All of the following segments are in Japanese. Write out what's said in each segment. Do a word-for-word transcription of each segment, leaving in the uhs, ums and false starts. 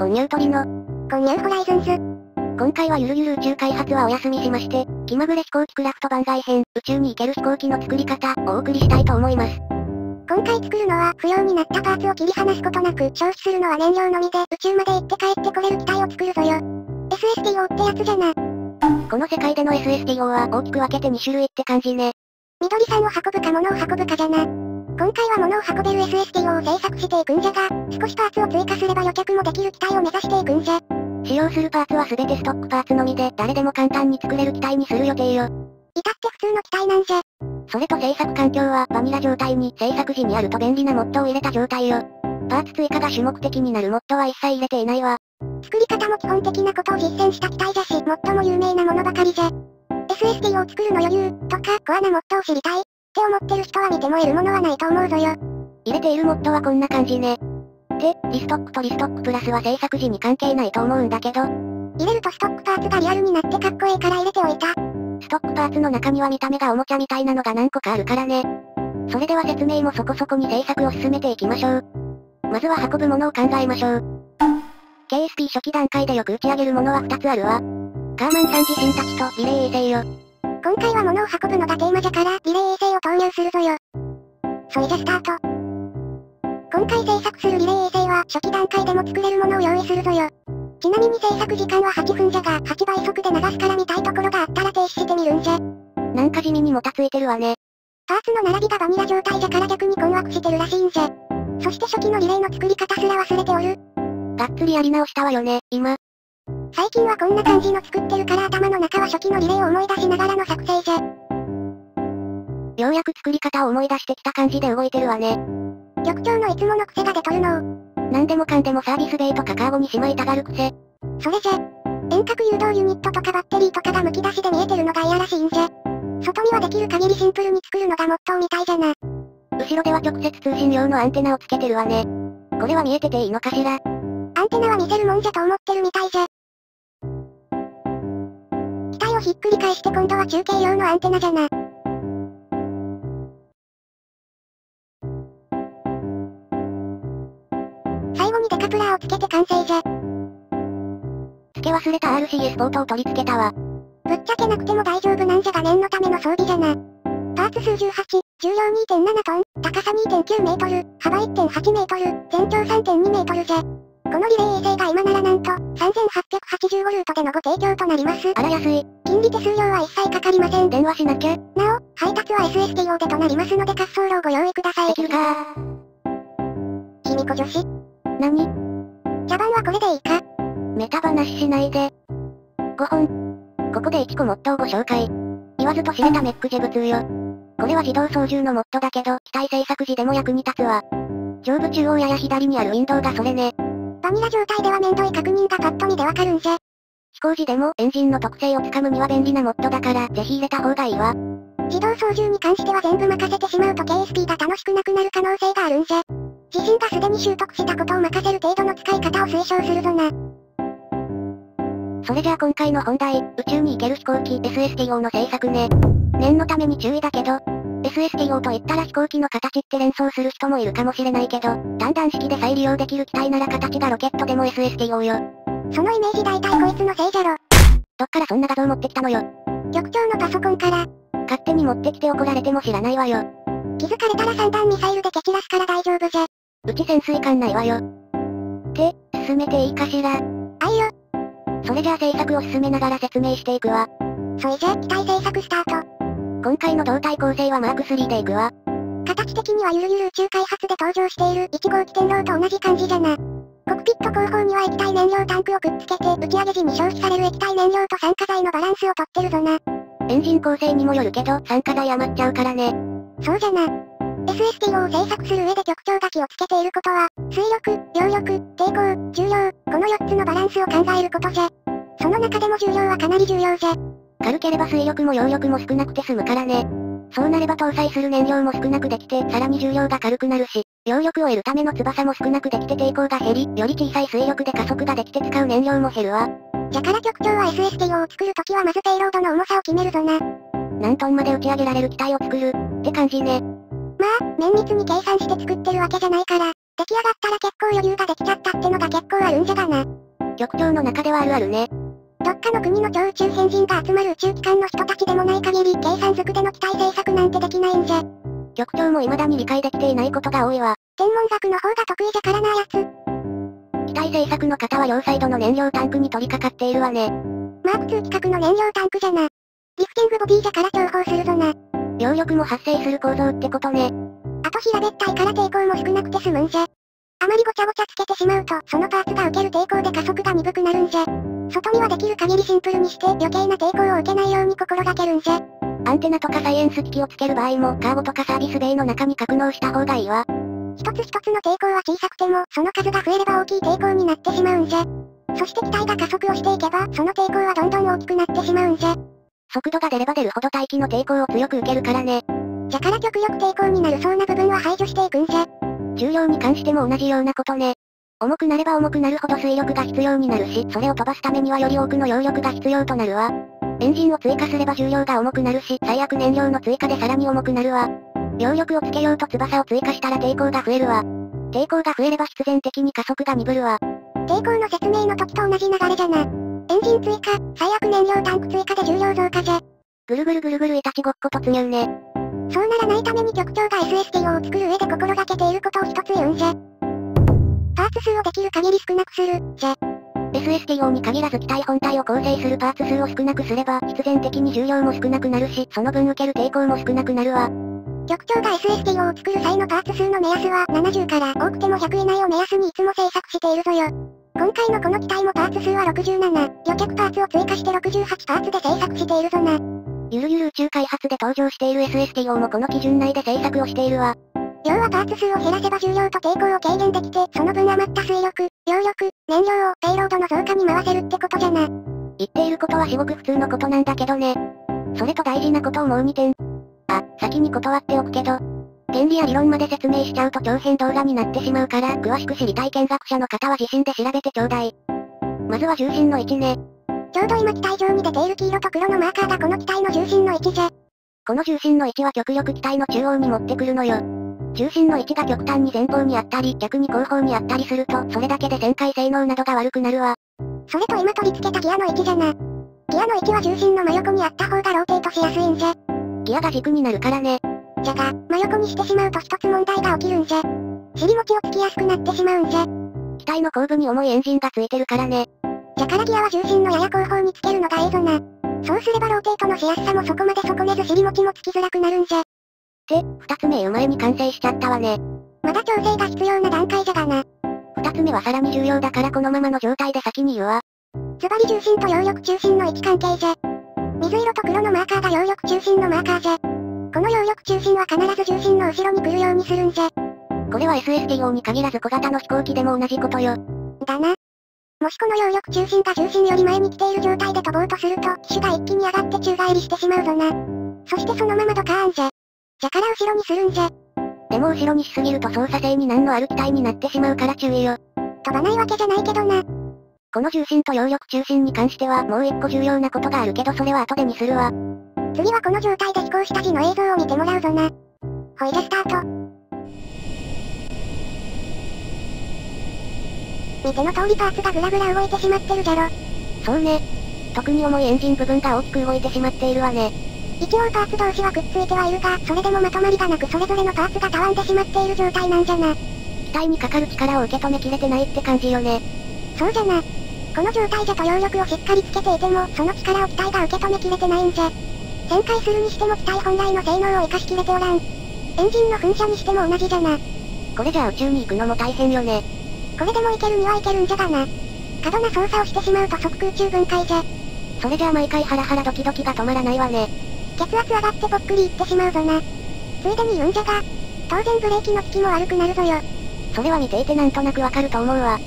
混入鳥の混入ホライズンズ。 今回はゆるゆる宇宙開発はお休みしまして、気まぐれ飛行機クラフト番外編、宇宙に行ける飛行機の作り方をお送りしたいと思います。 今回作るのは不要になったパーツを切り離すことなく消費するのは燃料のみで宇宙まで行って帰ってこれる機体を作るぞよ。エスエスティーオー ってやつじゃな。 この世界での エスエスティーオー は大きく分けてに種類って感じね。 緑さんを運ぶか物を運ぶかじゃな。今回は物を運べる エスエスティーオー を製作していくんじゃが、少しパーツを追加すれば予着もできる機体を目指していくんじゃ。 使用するパーツは全てストックパーツのみで誰でも簡単に作れる機体にする予定よ。 至って普通の機体なんじゃ。 それと製作環境はバニラ状態に製作時にあると便利なモッドを入れた状態よ。パーツ追加が主目的になるモッドは一切入れていないわ。 作り方も基本的なことを実践した機体じゃし、最も有名なものばかりじゃ。エスエスティー を作るの余裕とかコアなモッドを知りたいって思ってる人は見ても得るものはないと思うぞよ。 入れているモッドはこんな感じね。で、リストックとリストックプラスは製作時に関係ないと思うんだけど、 入れるとストックパーツがリアルになってかっこいいから入れておいた。 ストックパーツの中には見た目がおもちゃみたいなのが何個かあるからね。それでは説明もそこそこに製作を進めていきましょう。まずは運ぶものを考えましょう。ケーエスピー 初期段階でよく打ち上げるものはふたつあるわ。カーマンさん自身たちとリレー衛星よ。 今回は物を運ぶのがテーマじゃからリレー衛星を投入するぞよ。そいじゃスタート。今回製作するリレー衛星は初期段階でも作れるものを用意するぞよ。ちなみに製作時間ははちふんじゃがはちばい速で流すから見たいところがあったら停止してみるんじゃ。 なんか地味にもたついてるわね。 パーツの並びがバニラ状態じゃから逆に困惑してるらしいんじゃ。そして初期のリレーの作り方すら忘れておる。 がっつりやり直したわよね、今。 最近はこんな感じの作ってるから頭の中は初期のリレーを思い出しながらの作成じゃ。 ようやく作り方を思い出してきた感じで動いてるわね。 局長のいつもの癖が出とるの。 なんでもかんでもサービスベイとかカーゴにしまいたがる癖。 それじゃ。遠隔誘導ユニットとかバッテリーとかがむき出しで見えてるのが嫌らしいんじゃ。外にはできる限りシンプルに作るのがモットーみたいじゃな。 後ろでは直接通信用のアンテナをつけてるわね。これは見えてていいのかしら。 アンテナは見せるもんじゃと思ってるみたいじゃ。機体をひっくり返して今度は中継用のアンテナじゃな。最後にデカプラーをつけて完成じゃ。 付け忘れた アールシーエス ポートを取り付けたわ。 ぶっちゃけなくても大丈夫なんじゃが念のための装備じゃな。パーツ数じゅうはち、重量 にてんなな トン、高さ にてんきゅう メートル、幅 いってんはち メートル、全長 さんてんに メートルじゃ。このリレー衛星が今ならなんと、さんぜんはっぴゃくはちじゅうごルートでのご提供となります。 あら安い。 金利手数料は一切かかりません。 電話しなきゃ。 なお、配達は エスエスティーオー でとなりますので滑走路をご用意ください。 できるかー。ひみこ女子。 何？ 茶番はこれでいいか？ メタ話しないで。ごほん。ここでいちこモッドをご紹介。言わずと知れたメックジェブツーよ。これは自動操縦のモッドだけど、機体製作時でも役に立つわ。上部中央やや左にあるウィンドウがそれね。 バニラ状態では面倒い確認がパッと見でわかるんじゃ。 飛行時でもエンジンの特性をつかむには便利なモッドだから、ぜひ入れた方がいいわ。 自動操縦に関しては全部任せてしまうと ケーエスピー が楽しくなくなる可能性があるんじゃ。自身がすでに習得したことを任せる程度の使い方を推奨するぞな。 それじゃあ今回の本題、宇宙に行ける飛行機 エスエスティーオー の製作ね。念のために注意だけど、エスエスティーオー と言ったら飛行機の形って連想する人もいるかもしれないけど、単弾式で再利用できる機体なら形がロケットでも エスエスティーオー よ。 そのイメージ大体こいつのせいじゃろ。 どっからそんな画像持ってきたのよ。 局長のパソコンから。 勝手に持ってきて怒られても知らないわよ。 気づかれたらさんだんミサイルで蹴散らすから大丈夫じゃ。 うち潜水艦ないわよ。って、進めていいかしら。 あいよ。 それじゃあ製作を進めながら説明していくわ。 そいじゃ、機体製作スタート。 今回の胴体構成はマークスリーでいくわ。 形的にはゆるゆる宇宙開発で登場しているいち号機天狼と同じ感じじゃな。コクピット後方には液体燃料タンクをくっつけて打ち上げ時に消費される液体燃料と酸化剤のバランスをとってるぞな。 エンジン構成にもよるけど酸化剤余っちゃうからね。 そうじゃな。エスエスティーオー を製作する上で局長が気をつけていることは、水力、揚力、抵抗、重量、このよっつのバランスを考えることじゃ。その中でも重量はかなり重要じゃ。 軽ければ水力も揚力も少なくて済むからね。そうなれば搭載する燃料も少なくできて、さらに重量が軽くなるし、揚力を得るための翼も少なくできて抵抗が減り、より小さい水力で加速ができて使う燃料も減るわ。 じゃから局長は エスエスティーオー を作るときはまずペイロードの重さを決めるぞな。 何トンまで打ち上げられる機体を作る、って感じね。 まあ、綿密に計算して作ってるわけじゃないから、出来上がったら結構余裕ができちゃったってのが結構あるんじゃがな。 上の中ではあるあるね。 どっかの国の超宇宙変人が集まる宇宙機関の人たちでもない限り計算づくでの機体製作なんてできないんじゃ。 局長も未だに理解できていないことが多いわ。 天文学の方が得意じゃからなあやつ。 機体製作の方は両サイドの燃料タンクに取り掛かっているわね。 マークツー規格の燃料タンクじゃな。リフティングボディじゃから重宝するぞな。 揚力も発生する構造ってことね。 あと平べったいから抵抗も少なくて済むんじゃ。あまりごちゃごちゃつけてしまうと、そのパーツが受ける抵抗で加速が鈍くなるんじゃ。外にはできる限りシンプルにして余計な抵抗を受けないように心がけるんじゃ。 アンテナとかサイエンス機器をつける場合もカーゴとかサービスベイの中に格納した方がいいわ。 一つ一つの抵抗は小さくても、その数が増えれば大きい抵抗になってしまうんじゃ。そして機体が加速をしていけば、その抵抗はどんどん大きくなってしまうんじゃ。 速度が出れば出るほど大気の抵抗を強く受けるからね。 じゃから極力抵抗になるそうな部分は排除していくんじゃ。 重量に関しても同じようなことね。重くなれば重くなるほど推力が必要になるし、それを飛ばすためにはより多くの揚力が必要となるわ。エンジンを追加すれば重量が重くなるし、最悪燃料の追加でさらに重くなるわ。揚力をつけようと翼を追加したら抵抗が増えるわ。抵抗が増えれば必然的に加速が鈍るわ。 抵抗の説明の時と同じ流れじゃな。エンジン追加、最悪燃料タンク追加で重量増加じゃ。 ぐるぐるぐるぐるいたちごっこ突入ね。 そうならないために局長が エスエスティーオー を作る上で心がけていることを一つ言うんじゃ。パーツ数をできる限り少なくする、じゃ。 エスエスティーオー に限らず機体本体を構成するパーツ数を少なくすれば、必然的に重量も少なくなるし、その分受ける抵抗も少なくなるわ。 局長が エスエスティーオー を作る際のパーツ数の目安はななじゅうから多くてもひゃく以内を目安にいつも製作しているぞよ。今回のこの機体もパーツ数はろくじゅうなな、旅客パーツを追加してろくじゅうはちパーツで製作しているぞな。 ゆるゆる宇宙開発で登場している エスエスティーオー もこの基準内で製作をしているわ。 要はパーツ数を減らせば重量と抵抗を軽減できて、その分余った水力、揚力、燃料をペイロードの増加に回せるってことじゃな。 言っていることは至極普通のことなんだけどね。それと大事なことをもうにてん。あ、先に断っておくけど。原理や理論まで説明しちゃうと長編動画になってしまうから、詳しく知りたい見学者の方は自身で調べてちょうだい。まずは重心の位置ね。 ちょうど今機体上に出ている黄色と黒のマーカーがこの機体の重心の位置じゃ。 この重心の位置は極力機体の中央に持ってくるのよ。重心の位置が極端に前方にあったり、逆に後方にあったりすると、それだけで旋回性能などが悪くなるわ。 それと今取り付けたギアの位置じゃな。ギアの位置は重心の真横にあった方がローテートしやすいんじゃ。 ギアが軸になるからね。 じゃが、真横にしてしまうと一つ問題が起きるんじゃ。尻餅をつきやすくなってしまうんじゃ。 機体の後部に重いエンジンがついてるからね。 じゃからギアは重心のやや後方につけるのがええぞな。そうすればローテートのしやすさもそこまで損ねず尻餅もつきづらくなるんじゃ。 って、二つ目言う前に完成しちゃったわね。 まだ調整が必要な段階じゃがな。 二つ目はさらに重要だからこのままの状態で先に言うわ。 ズバリ重心と揚力中心の位置関係じゃ。水色と黒のマーカーが揚力中心のマーカーじゃ。この揚力中心は必ず重心の後ろに来るようにするんじゃ。 これは エスエスティーオー に限らず小型の飛行機でも同じことよ。 だな。もしこの揚力中心が重心より前に来ている状態で飛ぼうとすると、機種が一気に上がって宙返りしてしまうぞな。そしてそのままドカーンじゃ。じゃから後ろにするんじゃ。 でも後ろにしすぎると操作性に難のある機体になってしまうから注意よ。 飛ばないわけじゃないけどな。 この重心と揚力中心に関してはもう一個重要なことがあるけどそれは後でにするわ。 次はこの状態で飛行した時の映像を見てもらうぞな。ほいじゃスタート。見ての通りパーツがグラグラ動いてしまってるじゃろ。 そうね。特に重いエンジン部分が大きく動いてしまっているわね。 一応パーツ同士はくっついてはいるが、それでもまとまりがなくそれぞれのパーツがたわんでしまっている状態なんじゃな。 機体にかかる力を受け止めきれてないって感じよね。 そうじゃな。この状態じゃと揚力をしっかりつけていても、その力を機体が受け止めきれてないんじゃ。旋回するにしても機体本来の性能を生かしきれておらん。エンジンの噴射にしても同じじゃな。 これじゃあ宇宙に行くのも大変よね。 これでも行けるには行けるんじゃがな。過度な操作をしてしまうと即空中分解じゃ。 それじゃあ毎回ハラハラドキドキが止まらないわね。 血圧上がってぽっくりいってしまうぞな。ついでに言うんじゃが、当然ブレーキの効きも悪くなるぞよ。 それは見ていてなんとなくわかると思うわ。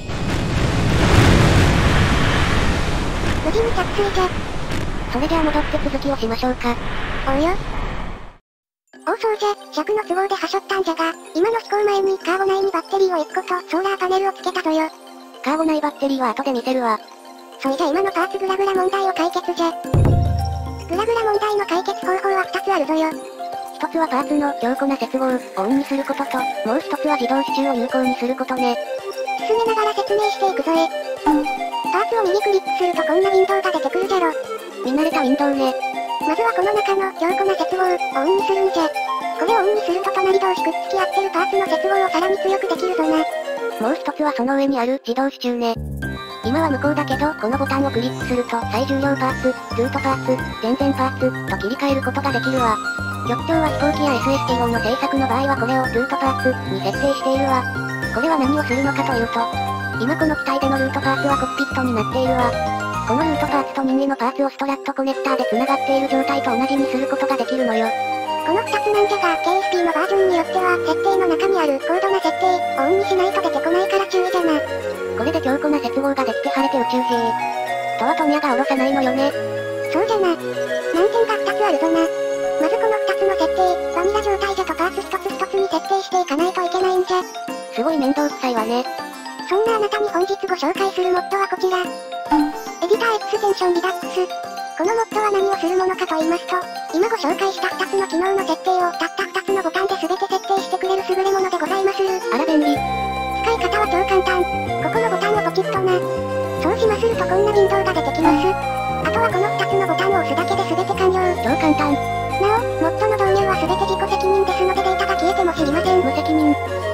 無事に着水じゃ。 それじゃあ戻って続きをしましょうか。 おうよ。おうそうじゃ、尺の都合ではしょったんじゃが、今の飛行前にカーゴ内にバッテリーをいっことソーラーパネルをつけたぞよ。 カーゴ内バッテリーは後で見せるわ。 それじゃ今のパーツグラグラ問題を解決じゃ。グラグラ問題の解決方法はふたつあるぞよ。 一つはパーツの強固な接合をオンにすることと、もう一つは自動支柱を有効にすることね。 進めながら説明していくぞえ。 パーツを右クリックするとこんなウィンドウが出てくるじゃろ。 見慣れたウィンドウね。 まずはこの中の強固な接合をオンにするんじゃ。これをオンにすると隣同士くっつき合ってるパーツの接合をさらに強くできるぞな。 もう一つはその上にある自動支柱ね。今は無効だけど、このボタンをクリックすると最重量パーツ、ルートパーツ、全然パーツと切り替えることができるわ。局長は飛行機や エスエスティーオー の製作の場合はこれをルートパーツに設定しているわ。これは何をするのかというと、今この機体でのルートパーツはコックピットになっているわ。このルートパーツと任意のパーツをストラットコネクターで繋がっている状態と同じにすることができるのよ。 このふたつなんじゃが、ケーエスピー のバージョンによっては、設定の中にある高度な設定をオンにしないと出てこないから注意じゃな。 これで強固な接合ができて晴れて宇宙兵とはトニャが下ろさないのよね。 そうじゃな。難点がふたつあるぞな。まずこのふたつの設定、バニラ状態じゃとパーツ一つ一つに設定していかないといけないんじゃ。 すごい面倒くさいわね。 そんなあなたに本日ご紹介するモッドはこちら。エディターエクステンションリダックス。このモッドは何をするものかと言いますと、今ご紹介したふたつの機能の設定をたったふたつのボタンで全て設定してくれる優れものでございまする。 あら便利。 使い方は超簡単。ここのボタンをポチッとな。そうしまするとこんなウィンドウが出てきます。あとはこのふたつのボタンを押すだけで全て完了。 超簡単。 なお、モッドの導入は全て自己責任ですのでデータが消えても知りません。 無責任。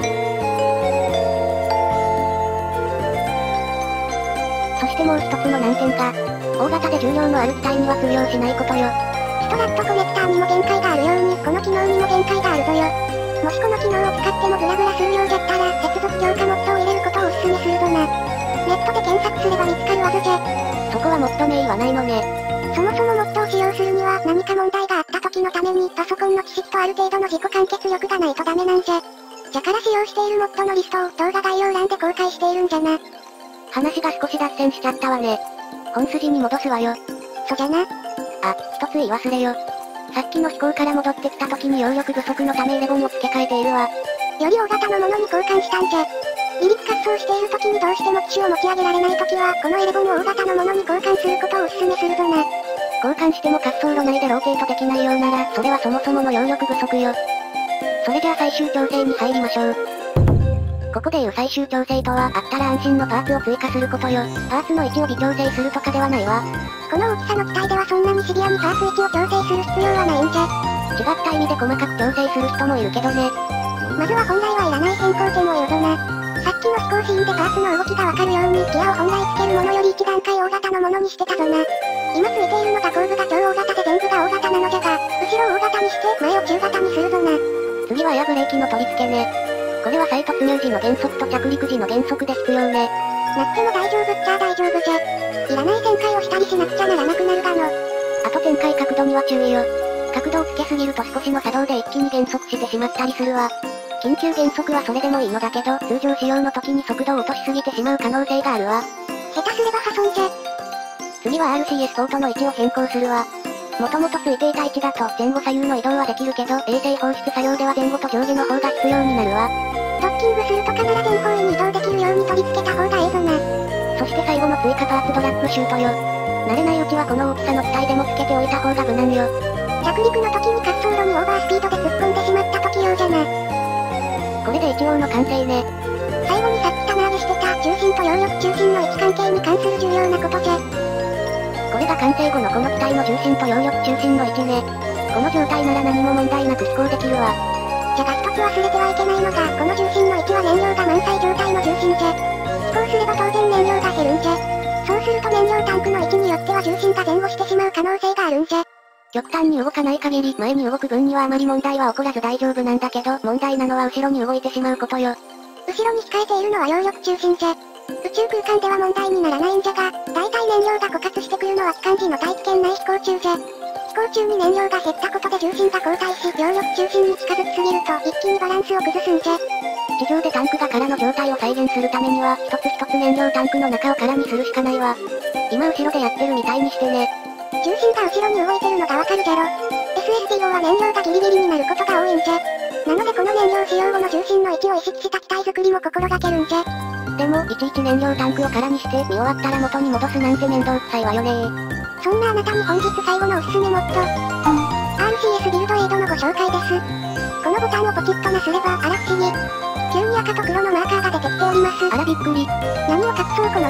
そしてもう一つの難点が、大型で重量のある機体には通用しないことよ。 ストラットコネクターにも限界があるように、この機能にも限界があるぞよ。もしこの機能を使ってもグラグラするようじゃったら、接続強化モッドを入れることをお勧めするぞな。ネットで検索すれば見つかるわぞじゃ。 そこはモッド名言わないのね。 そもそもモッドを使用するには何か問題があった時のためにパソコンの知識とある程度の自己完結力がないとダメなんじゃ。じゃから使用しているモッドのリストを動画概要欄で公開しているんじゃな。 話が少し脱線しちゃったわね。本筋に戻すわよ。 そじゃな。 あ、一つ言い忘れよ。さっきの飛行から戻ってきた時に揚力不足のためイレブンを付け替えているわ。 より大型のものに交換したんじゃ。離陸滑走している時にどうしても機種を持ち上げられない時は、このイレブンを大型のものに交換することをお勧めするぞな。 交換しても滑走路内でローテートできないようなら、それはそもそもの揚力不足よ。それじゃあ最終調整に入りましょう。ここでいう最終調整とは、あったら安心のパーツを追加することよ。パーツの位置を微調整するとかではないわ。 この大きさの機体ではそんなにシビアにパーツ位置を調整する必要はないんじゃ。 違った意味で細かく調整する人もいるけどね。 まずは本来はいらない変更点を言うぞな。さっきの飛行シーンでパーツの動きがわかるようにギアを本来つけるものより一段階大型のものにしてたぞな。今ついているのが後部が超大型で前部が大型なのじゃが、後ろを大型にして前を中型にするぞな。 次はエアブレーキの取り付けね。これは再突入時の減速と着陸時の減速で必要ね。 なくても大丈夫っちゃ大丈夫じゃ。いらない旋回をしたりしなくちゃならなくなるがの。 あと旋回角度には注意よ。角度をつけすぎると少しの作動で一気に減速してしまったりするわ。緊急減速はそれでもいいのだけど、通常使用の時に速度を落としすぎてしまう可能性があるわ。 下手すれば破損じゃ。 次は アールシーエス ポートの位置を変更するわ。もともとついていた位置だと前後左右の移動はできるけど、衛星放出作業では前後と上下の方が必要になるわ。 ドッキングすると必ず全方位に移動できるように取り付けた方がええぞな。 そして最後の追加パーツドラッグシュートよ。慣れないうちはこの大きさの機体でもつけておいた方が無難よ。 着陸の時に滑走路にオーバースピードで突っ込んでしまった時用じゃな。 これで一応の完成ね。 最後にさっき棚上げしてた重心と揚力中心の位置関係に関する重要なことじゃ。 これが完成後のこの機体の重心と揚力中心の位置ね。この状態なら何も問題なく飛行できるわ。 じゃが一つ忘れてはいけないのが、この重心の位置は燃料が満載状態の重心じゃ。飛行すれば当然燃料が減るんじゃ。そうすると燃料タンクの位置によっては重心が前後してしまう可能性があるんじゃ。 極端に動かない限り前に動く分にはあまり問題は起こらず大丈夫なんだけど、問題なのは後ろに動いてしまうことよ。 後ろに控えているのは揚力中心じゃ。宇宙空間では問題にならないんじゃが、大体燃料が枯渇してくるのは期間時の大気圏内飛行中じゃ。飛行中に燃料が減ったことで重心が後退し、揚力中心に近づきすぎると一気にバランスを崩すんじゃ。 地上でタンクが空の状態を再現するためには、一つ一つ燃料タンクの中を空にするしかないわ。今後ろでやってるみたいにしてね。 重心が後ろに動いてるのがわかるじゃろ。エスエスティーオー は燃料がギリギリになることが多いんじゃ。なのでこの燃料使用後の重心の位置を意識した機体作りも心がけるんじゃ。 でも、いちいち燃料タンクを空にして見終わったら元に戻すなんて面倒くさいわよねー。 そんなあなたに本日最後のおすすめモッド。アールシーエス ビルドエイドのご紹介です。このボタンをポチッとなすれば、あら不思議。急に赤と黒のマーカーが出てきております。 あらびっくり。 何を隠そうこのマーカーが燃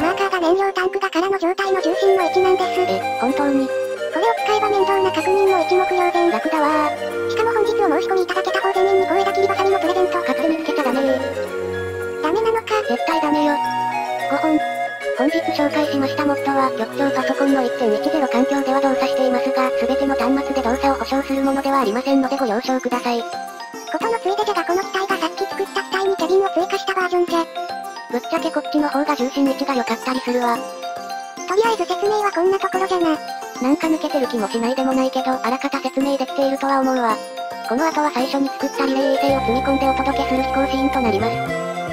燃料タンクが空の状態の重心の位置なんです。 え、本当に。 これを使えば面倒な確認も一目瞭然。 楽だわー。 しかも本日お申し込みいただけた方全員に小枝切りバサミもプレゼント。 勝手につけちゃダメー。 ダメなのか。 絶対ダメよ。ごほん。本日紹介しましたモッドは、局長パソコンの いってんいちゼロ 環境では動作していますが、すべての端末で動作を保証するものではありませんのでご了承ください。 ことのついでじゃがこの機体がさっき作った機体にキャビンを追加したバージョンじゃ。 ぶっちゃけこっちの方が重心位置が良かったりするわ。 とりあえず説明はこんなところじゃな。 なんか抜けてる気もしないでもないけど、あらかた説明できているとは思うわ。この後は最初に作ったリレー衛星を積み込んでお届けする飛行シーンとなります。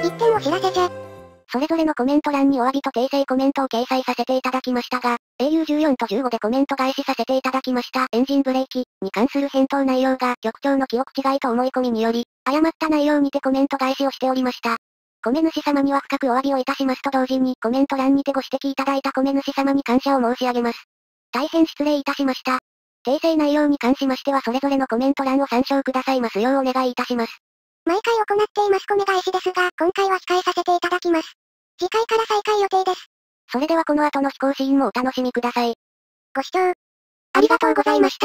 一点お知らせじゃ。 それぞれのコメント欄にお詫びと訂正コメントを掲載させていただきましたが、エーユーじゅうよん とじゅうごでコメント返しさせていただきましたエンジンブレーキに関する返答内容が局長の記憶違いと思い込みにより、誤った内容にてコメント返しをしておりました。米主様には深くお詫びをいたしますと同時にコメント欄にてご指摘いただいた米主様に感謝を申し上げます。大変失礼いたしました。訂正内容に関しましてはそれぞれのコメント欄を参照くださいますようお願いいたします。 毎回行っています米返しですが、今回は控えさせていただきます。次回から再開予定です。 それではこの後の飛行シーンもお楽しみください。 ご視聴ありがとうございました。